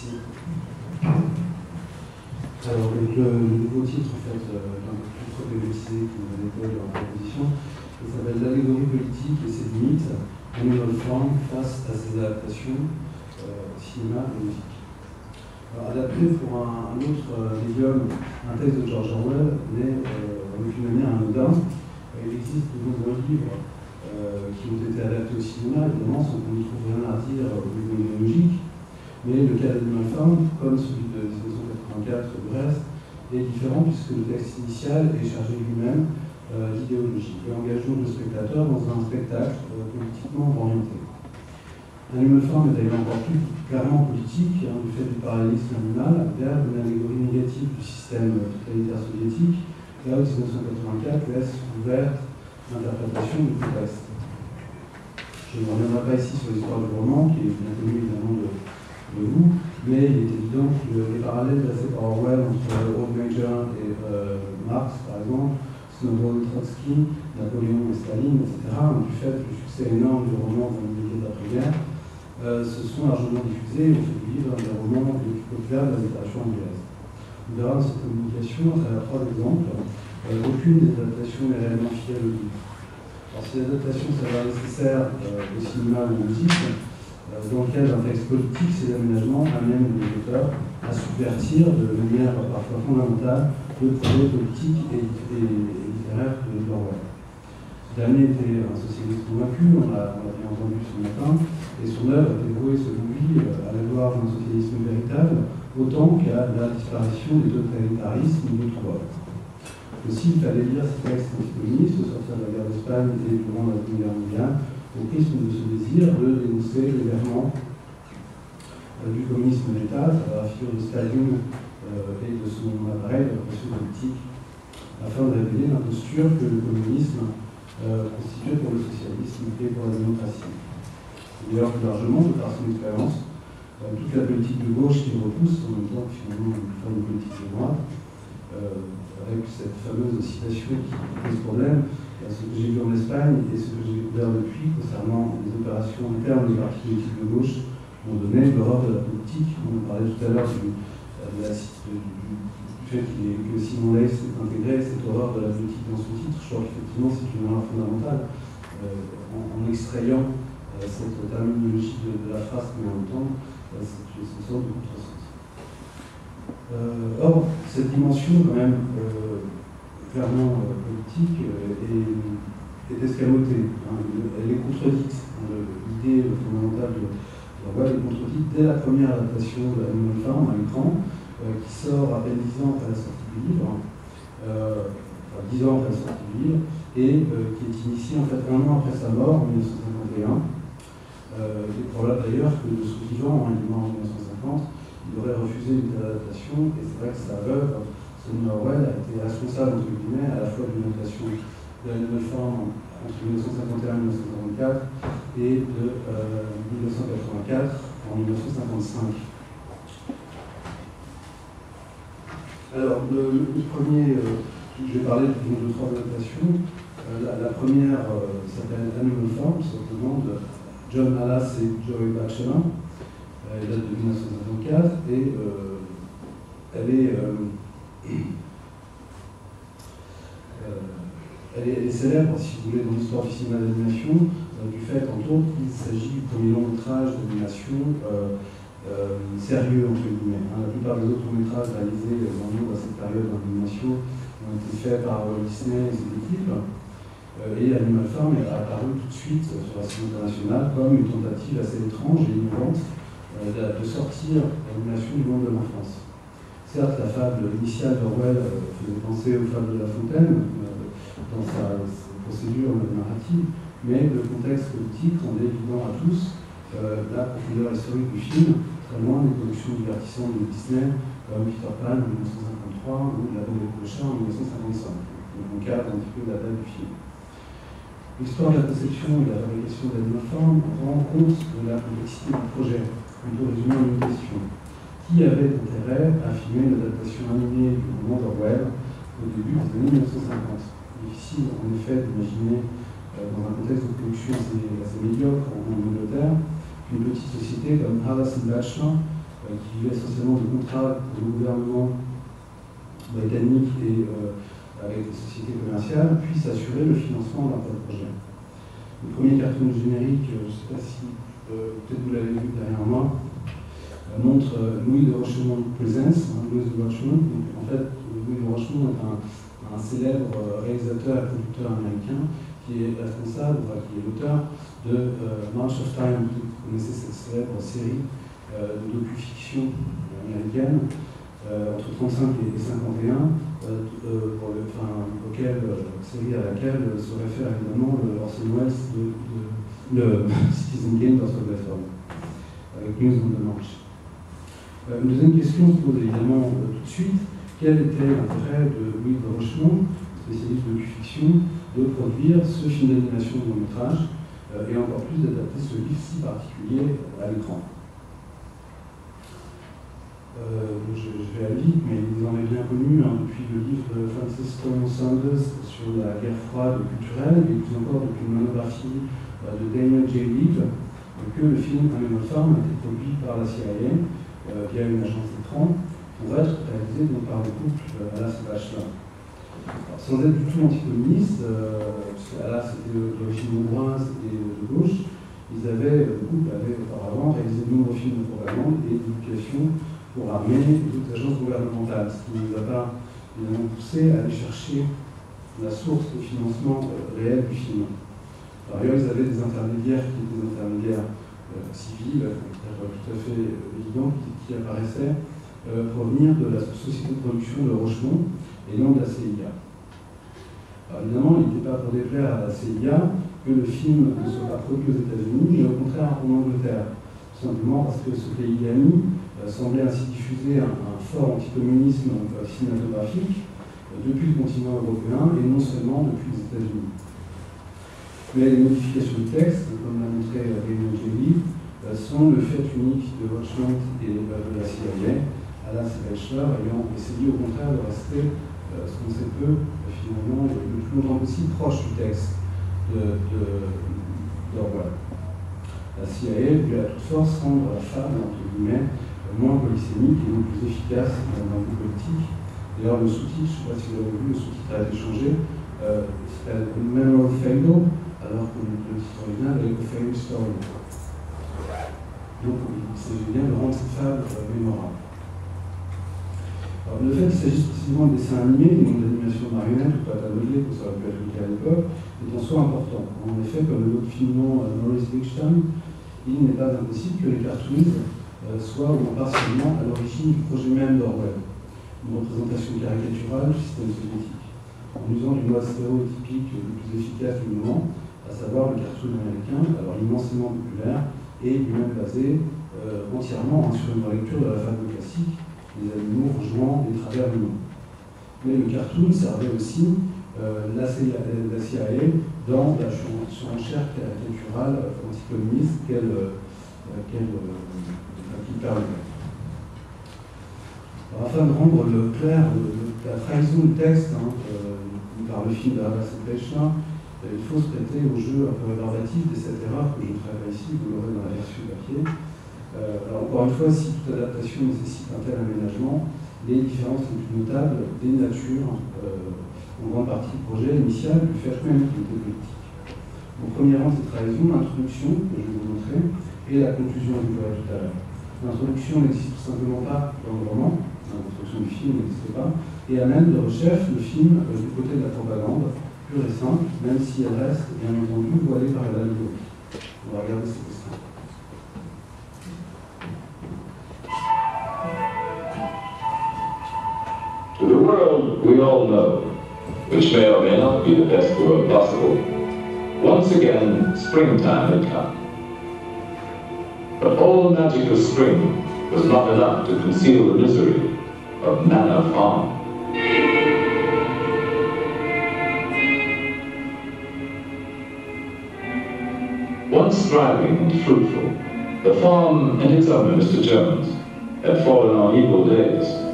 Merci. Alors, le nouveau titre, en fait, un peu plus problématisé que nous avait de la proposition, ça s'appelle l'allégorie politique et ses limites, Animal Farm face à ses adaptations cinéma et musique. Alors, adapté pour un autre médium, un texte de George Orwell, mais d'une manière anodin. Il existe de nombreux livres qui ont été adaptés au cinéma, évidemment, sans qu'on ne trouve rien à dire au niveau idéologique. Mais le cas d'Animal Farm, comme celui de 1984 de Brest, est différent puisque le texte initial est chargé lui-même d'idéologie et engage donc le spectateur dans un spectacle politiquement orienté. Animal Farm est d'ailleurs encore plus clairement politique, du fait du parallélisme animal vers une allégorie négative du système totalitaire soviétique, là où 1984 laisse ouverte l'interprétation du contexte. Je ne reviendrai pas ici sur l'histoire du roman, qui est bien connue évidemment de vous, mais il est évident que les parallèles dressés par Orwell entre Old Major et Marx, par exemple, Snowball, Trotsky, Napoléon et Staline, etc., du fait du succès énorme du roman dans le milieu d'après-guerre, se sont largement diffusés et ont fait vivre des romans les plus populaires de la littérature anglaise. On verra dans cette communication, à travers 3 exemples, aucune des adaptations n'est réellement fidèle au livre. Alors, si l'adaptation s'avère nécessaire au cinéma ou au musique, dans le cadre d'un texte politique, ces aménagements amènent les auteurs à subvertir de manière parfois fondamentale le projet politique et littéraire de Orwell. Ce dernier était un socialiste convaincu, on l'a bien entendu ce matin, et son œuvre était vouée, selon lui, à la gloire d'un socialisme véritable, autant qu'à la disparition des totalitarismes d'autres voies. Aussi, il fallait lire ces textes anticommunistes au sortir de la guerre d'Espagne et durant la Seconde Guerre mondiale, au prisme de ce désir de dénoncer l'émergement du communisme d'État, à la figure de Staline et de son appareil de répression politique, afin de révéler l'imposture que le communisme constituait pour le socialisme et pour la démocratie. D'ailleurs, plus largement, de par son expérience, toute la politique de gauche qui repousse, en même temps finalement une forme de politique de droite, avec cette fameuse citation qui pose problème, ce que j'ai vu en Espagne et ce que j'ai découvert depuis concernant les opérations internes des partis politiques de gauche ont donné l'horreur de la politique. On parlait tout à l'heure du fait que Simon Leys s'est intégré cette horreur de la politique dans son titre. Je crois qu'effectivement c'est une erreur fondamentale en extrayant cette terminologie de la phrase, mais en même temps c'est une sorte de contresens. Or, cette dimension quand même clairement politique est escamotée. Elle est contredite. L'idée fondamentale de Orwell est contredite dès la première adaptation de Animal Farm à l'écran, qui sort à peine 10 ans après la sortie du livre, 10 ans après la sortie du livre, et qui est initiée en fait 1 an après sa mort, en 1951. Il est probable d'ailleurs que de son vivant, il est mort en 1950, il aurait refusé une telle adaptation, et c'est vrai que sa veuve, Sonia Orwell, a été responsable, entre guillemets, à la fois de l'adaptation de Animal Farm entre 1951 et 1954 et de 1984 en 1955. Alors, le premier, je vais parler de 3 adaptations. La première s'appelle Animal Farm, simplement de John Halas et Joey Batchelor. Elle date de 1954 et elle est célèbre, si vous voulez, dans l'histoire du cinéma d'animation, du fait, entre autres, qu'il s'agit du premier long métrage d'animation sérieux, entre guillemets. La plupart des autres longs métrages réalisés dans le monde à cette période d'animation ont été faits par Disney et ses équipes. Et Animal Farm est apparu tout de suite sur la scène internationale comme une tentative assez étrange et innovante de sortir l'animation du monde de l'enfance. Certes, la fable initiale d'Orwell faisait penser aux fables de La Fontaine dans sa procédure narrative, mais le contexte politique rendait évident à tous la profondeur historique du film, très loin des productions divertissantes de Disney comme Peter Pan en 1953 ou La Belle et le Clochard en 1955. Donc on cadre un petit peu la date du film. L'histoire de la conception et de la fabrication d'Animal Farm rend compte de la complexité du projet, plutôt résumé en une question. Qui avait intérêt à filmer une adaptation animée du roman d'Orwell au début des années 1950 ? Difficile en effet d'imaginer, dans un contexte de production assez médiocre en Angleterre, qu'une petite société comme Halas & Batchelor qui vivait essentiellement de contrats pour le gouvernement britannique et avec des sociétés commerciales, puisse assurer le financement d'un tel projet. Le premier cartoon générique, je ne sais pas si peut-être vous l'avez vu derrière moi, montre Louis de Rochemont Presents, Louis de Rochemont. Donc, en fait, Louis de Rochemont est un célèbre réalisateur et producteur américain qui est responsable, qui est l'auteur de March of Time. Vous connaissez cette célèbre série de docu-fiction américaine entre 1935 et 1951, série à laquelle se réfère évidemment Orson Welles de Citizen Kane dans son plateforme, avec News on the March. Une deuxième question se pose évidemment tout de suite. Quel était l'intérêt de Louis de Rochemont, spécialiste de docu-fiction, de produire ce film d'animation de long métrage et encore plus d'adapter ce livre si particulier à l'écran? Je vais aller vite, mais ils en est bien connu depuis le livre de Francis Thomas Saunders sur la guerre froide culturelle, et plus encore depuis une monographie de Daniel J. Leave, que le film Animal Farm a été produit par la CIA via une agence d'écran pour être réalisé donc, par le couple Alas et Bachelor. Sans être du tout anticommuniste, parce qu'Alas était d'origine hongroise et de gauche, le couple avait auparavant réalisé de nombreux films de propagande et d'éducation pour l'armée et d'autres agences gouvernementales, ce qui ne nous a pas évidemment poussé à aller chercher la source de financement réel du film. Par ailleurs, ils avaient des intermédiaires qui étaient des intermédiaires civils, tout à fait évidents, qui apparaissaient provenir de la société de production de Rochemont et non de la CIA. Alors évidemment, il n'était pas pour déplaire à la CIA que le film ne soit pas produit aux États-Unis, mais au contraire en Angleterre. Tout simplement parce que ce pays ami semblait ainsi diffuser un fort anticommunisme cinématographique depuis le continent européen et non seulement depuis les États-Unis. Mais les modifications du texte, comme l'a montré Daniel J. Leave, sont le fait unique de Rochemont et de la CIA, Alas et Bachelor ayant essayé au contraire de rester ce qu'on sait peu, finalement, le plus longtemps possible proche du texte d'Orwell. La CIA voulait à toute force rendre la fable, entre guillemets, moins polysémique et non plus efficace dans le but politique. D'ailleurs, le sous-titre, je ne sais pas si vous l'avez vu, le sous-titre a été changé, s'appelle Memorial Failure, alors que le titre original est A Failure Story. Donc, il s'agit bien de rendre cette fable mémorable. Alors, le fait qu'il s'agisse précisément de dessin animé, et non d'animation marionnette ou pâte à modeler, comme ça aurait pu être le cas à l'époque, est en soi important. En effet, comme le dit finement Maurice Lichtenstein, il n'est pas impossible que les cartoons soient ou en partiellement à l'origine du projet même d'Orwell, une représentation caricaturale du système soviétique, en usant du mode stéréotypique le plus efficace du moment, à savoir le cartoon américain, alors immensément populaire, et lui-même basé entièrement sur une relecture de la fable classique, les animaux rejoignant les travers du monde. Mais le cartoon servait aussi la CIA dans la surenchère caricaturale anticommuniste qu'elle permettait. Afin de rendre clair la trahison du texte par le film d'Alas et Bachelor, il faut se prêter au jeu un peu rébarbatif des 7 erreurs que je ne ferai pas ici, vous l'aurez dans la version papier. Alors encore une fois, si toute adaptation nécessite un tel aménagement, les différences les plus notables dénaturent en grande partie le projet initial du fait même qu'il était politique. Au premier rang de cette trahison, l'introduction, que je vais vous montrer, et la conclusion que je verrai tout à l'heure. L'introduction n'existe tout simplement pas dans le roman, l'introduction du film n'existe pas, et amène de rechef le film du côté de la propagande, pure et simple, même si elle reste bien entendu voilée par la allégorie. On va regarder ces questions. To the world we all know, which may or may not be the best world possible, once again springtime had come. But all the magic of spring was not enough to conceal the misery of Manor Farm. Once thriving and fruitful, the farm and its owner, Mr. Jones, had fallen on evil days.